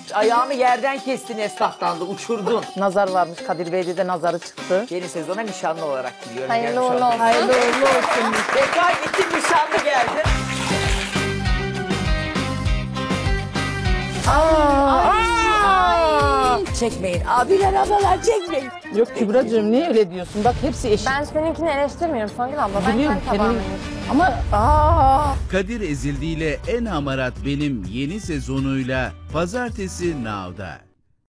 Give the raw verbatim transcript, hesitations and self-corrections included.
Ayağımı yerden kestin esnaftan da uçurdun. Nazar varmış, Kadir Bey'de de nazarı çıktı. Yeni sezona nişanlı olarak gidiyorum. Hayırlı Gelmiş uğurlu oldum. olsun. Hayırlı uğurlu olsun. Tekrar gittim nişanlı geldi. Aa, aa. Çekmeyin abiler ablalar çekmeyin. Yok Kübracığım niye öyle diyorsun? Bak hepsi eşit. Ben seninkini eleştirmiyorum Songül abla. Ben Biliyorum kendi tabağımı kendini. Ama aa. Kadir Ezildi ile En Hamarat Benim yeni sezonuyla Pazartesi Now'da.